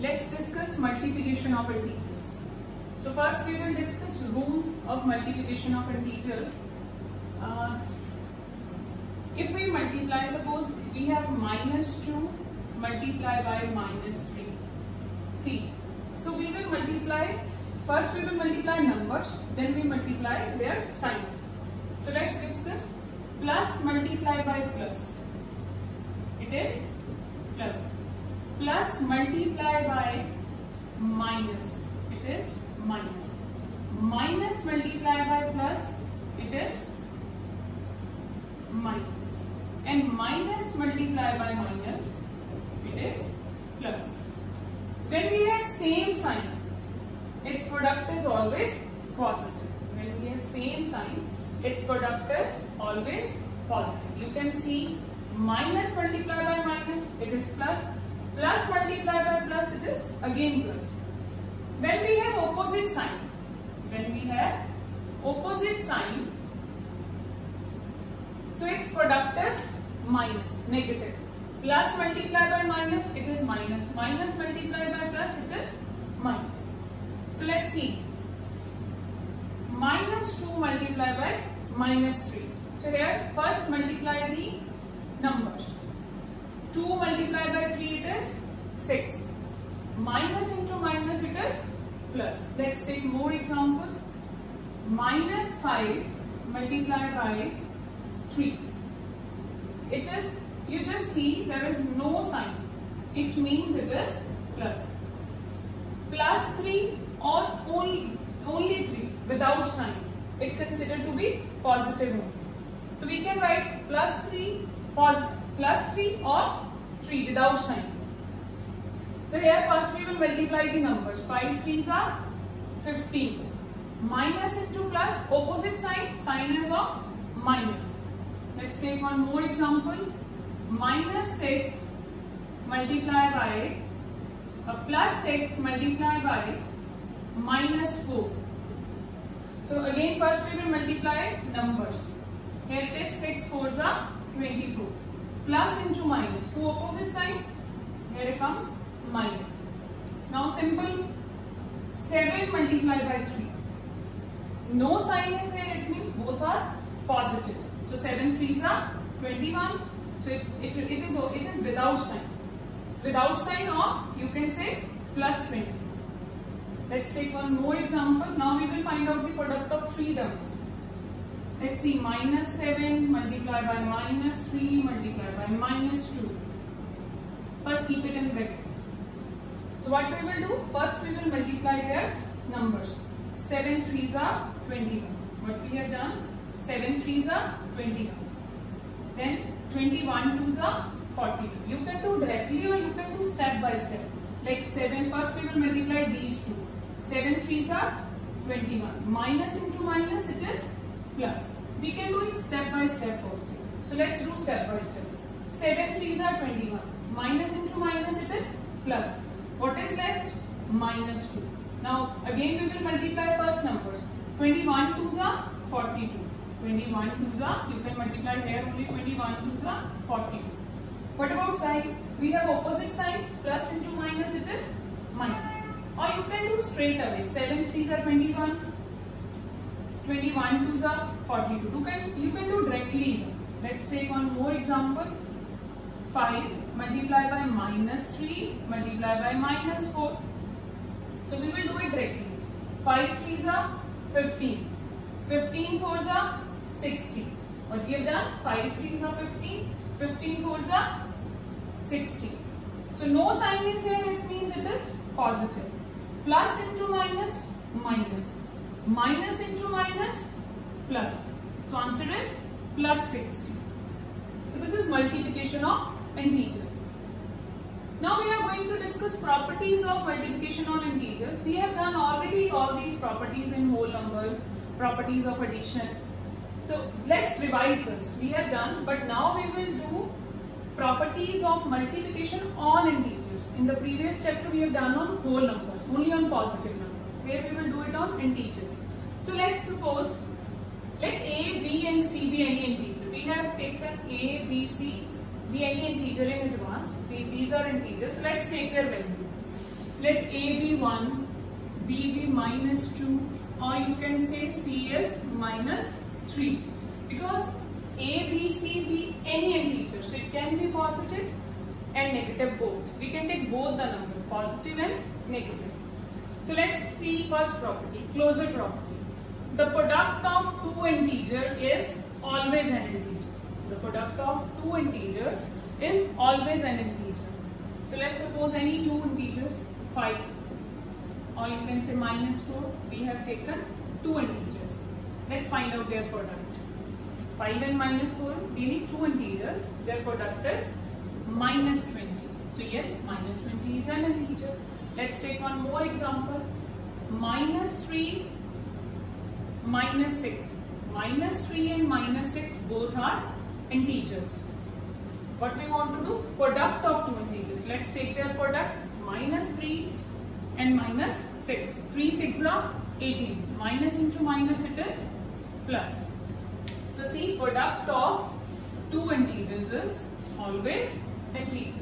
let's discuss multiplication of integers. So first we will discuss rules of multiplication of integers. If we multiply, suppose we have -2 multiply by -3. See, so we will multiply, first we will multiply numbers, then we multiply their signs. So let's discuss plus multiply by plus. It is plus. Plus multiply by minus. It is minus. Minus multiply by plus. It is minus. And minus multiply by minus. It is plus. When we have same sign, its product is always positive. When we have same sign, its product is always positive. You can see minus multiply by minus, it is plus. Plus multiply by plus, it is again plus. When we have opposite sign, so its product is minus, negative. Plus multiply by minus, it is minus. Minus multiply by plus, it is minus. So let's see. -2 multiply by -3. So here first multiply the numbers. 2 multiplied by 3, it is 6. Minus into minus, it is plus. Let's take more example. -5 multiplied by 3. It is, you just see there is no sign. It means it is plus. Plus 3 or only 3 without sign. It considered to be positive only. So we can write plus 3 positive. Plus 3 or 3 without sign. So here first we will multiply the numbers. 5 3s are 15. Minus into plus, opposite sign, sign is of minus. Let's take one more example. -6 multiplied by plus 6 multiplied by -4. So again first we will multiply numbers. Here it is 6 4s are 24. Plus into minus, two opposite sign, here it comes minus. Now simple, 7 multiplied by 3. No sign is here, it means both are positive. So 7 3s are 21. So it is without sign. It's without sign, or you can say plus 20. Let's take one more example. Now we will find out the product of 3 terms. Let's see, -7 multiplied by -3 multiplied by -2. First keep it in bracket. So what we will do? First we will multiply their numbers. 7 3s are 21. What we have done? 7 3s are 21. Then 21 2s are 42. You can do directly or you can do step by step. Like 7, first we will multiply these two. 7 3s are 21. Minus into minus, it is plus. We can do it step by step also. So let's do step by step. 7 3s are 21. Minus into minus, it is plus. What is left? -2. Now again we will multiply first numbers. 21 2s are 42. 21 2s are, you can multiply here only, 21 2s are 42. What about sign? We have opposite signs. Plus into minus, it is minus. Or you can do straight away. 7 3s are 21. 21 2s are 42. You can do directly. Let's take one more example. 5 multiplied by -3 multiplied by -4. So we will do it directly. 5 3s are 15. 15 4s are 60. What we have done? 5 3s are 15. 15 4s are 60. So no sign is here. It means it is positive. Plus into minus, minus. Minus into minus, plus. So answer is plus 60. So this is multiplication of integers. Now we are going to discuss properties of multiplication on integers. We have done already all these properties in whole numbers, properties of addition. So let's revise this. We have done, but now we will do properties of multiplication on integers. In the previous chapter we have done on whole numbers, only on positive numbers. Here we will do it on integers. So let's suppose, let a, b and c be any integer. We have taken a, b, c, be any integer in advance. These are integers. So let's take their value. let A be 1, B be minus 2, or you can say C is minus 3, because A, B, C be any integer, so it can be positive and negative both. We can take both the numbers, positive and negative. So let's see first property, closure property. The product of two integers is always an integer. The product of two integers is always an integer. So let's suppose any two integers, 5, or you can say minus 4. We have taken two integers. Let's find out their product. 5 and minus 4, we need two integers. Their product is minus 20. So yes, minus 20 is an integer. Let's take one more example. Minus 3, minus 6. Minus 3 and minus 6 both are integers. What we want to do? Product of two integers. Let's take their product. Minus 3 and minus 6. 3 6 are 18. Minus into minus it is plus. So see, product of two integers is always integer.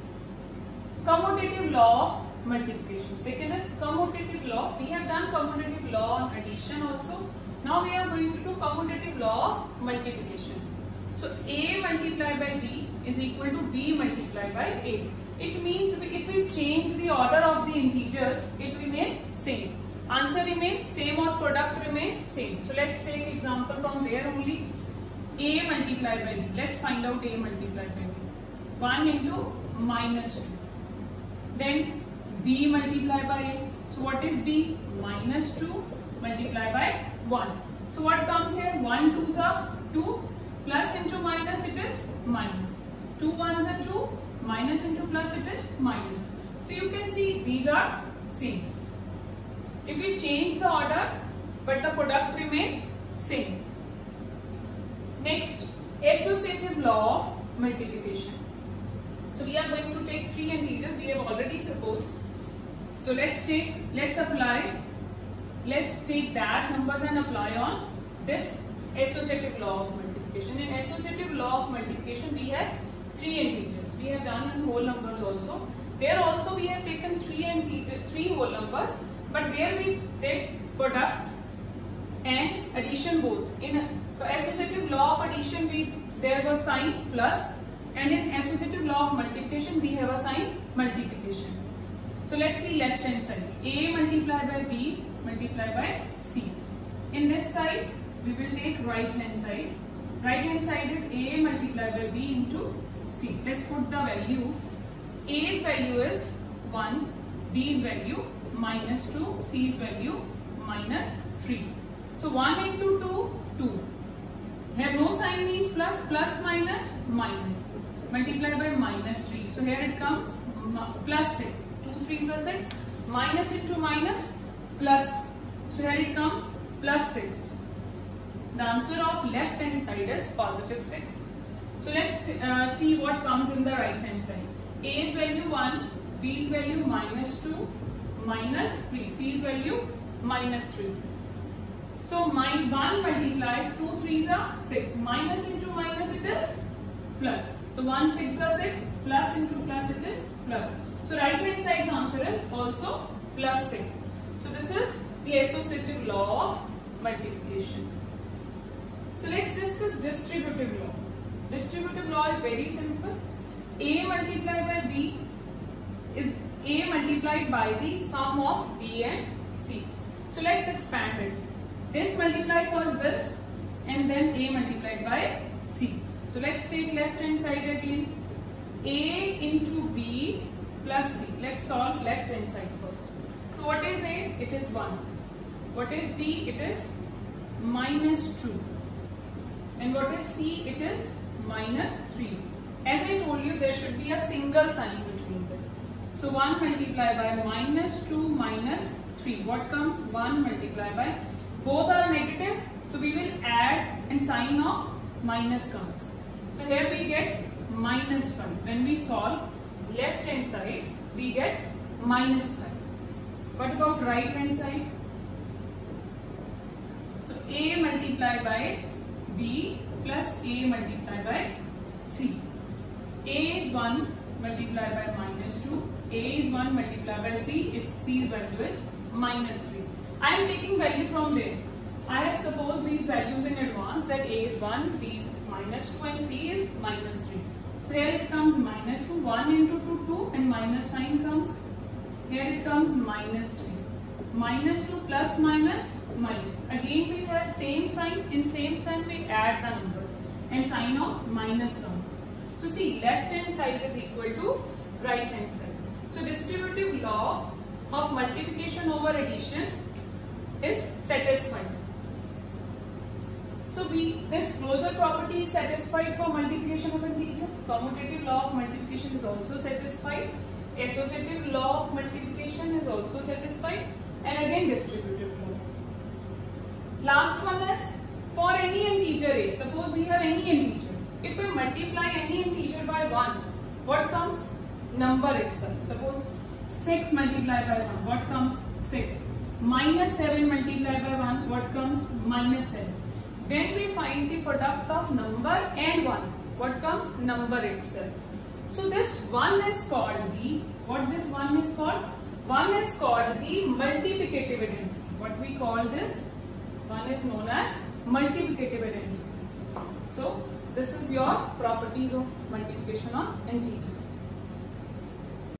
Commutative law of multiplication. Second is commutative law. We have done commutative law on addition also. Now we are going to do commutative law of multiplication. So A multiplied by B is equal to B multiplied by A. It means if we change the order of the integers, it remains same. Answer remain same or product remain same. So let's take example from there only. A multiplied by B. Let's find out A multiplied by B. 1 into minus 2. Then B multiplied by A. So what is B? Minus 2 multiplied by 1. So what comes here? 1 2s are 2. Plus into minus it is minus. 2 1s are 2. Minus into plus it is minus. So you can see these are same. If we change the order, but the product remain same. Next, associative law of multiplication. So we are going to take three integers. We have already supposed. So let's take that numbers and apply on this associative law of multiplication. In associative law of multiplication, we have three integers. We have done in whole numbers also. There also we have taken three whole numbers, but there we did product and addition both. In associative law of addition, there was sign plus, and in associative law of multiplication, we have a sign multiplication. So let's see left hand side. A multiplied by B multiplied by C. In this side, we will take right hand side. Right hand side is A multiplied by B into C. Let's put the value. A's value is 1, B's value minus 2, C's value minus 3. So 1 into 2, 2. Here no sign means plus, plus minus, minus. Multiplied by minus 3. So here it comes plus 6. 2 3s are 6. Minus into minus, plus. So here it comes plus 6. The answer of left hand side is positive 6. So let's see what comes in the right hand side. A's value 1, B's value minus 2, minus 3, C's value minus 3. So my 1 multiplied 2 3s are 6. Minus into minus it is plus. So 1 6 are 6, plus into plus it is plus. So right hand side's answer is also plus 6. So this is the associative law of multiplication. So let's discuss distributive law. Distributive law is very simple. A multiplied by B is A multiplied by the sum of B and C. So let's expand it. This multiplied first this, and then A multiplied by C. So let's take left hand side again. A into B plus C. Let's solve left hand side first. So what is A? It is 1. What is B? It is minus 2. And what is C? It is minus 3. As I told you, there should be a single sign between this. So 1 multiplied by minus 2 minus 3. What comes? 1 multiplied by, both are negative. So we will add and sign of minus comes. So here we get minus 5. When we solve left hand side, we get minus 5. What about right hand side? So A multiplied by B plus A multiplied by C. A is 1 multiplied by minus 2. A is 1 multiplied by C, its C's value is minus 3. I am taking value from there. I have supposed these values in advance that A is 1, B is minus 2 and C is minus 3. So here it comes minus 2, 1 into 2, 2 and minus sign comes. Here it comes minus 3. Minus 2 plus minus minus. Again we have same sign. In same sign we add the numbers and sign of minus comes. So see, left hand side is equal to right hand side. So distributive law of multiplication over addition is satisfied. So this closure property is satisfied for multiplication of integers. Commutative law of multiplication is also satisfied. Associative law of multiplication is also satisfied. And again distributive law. Last one is for any integer a. Suppose we have any integer. If we multiply any integer by 1, what comes? Number itself. Suppose 6 multiplied by 1, what comes? 6. Minus 7 multiplied by 1, what comes? Minus 7. When we find the product of number and 1, what comes? Number itself. So this 1 is called the, what this 1 is called? 1 is called the multiplicative identity. What we call this? 1 is known as multiplicative identity. So this is your properties of multiplication on integers.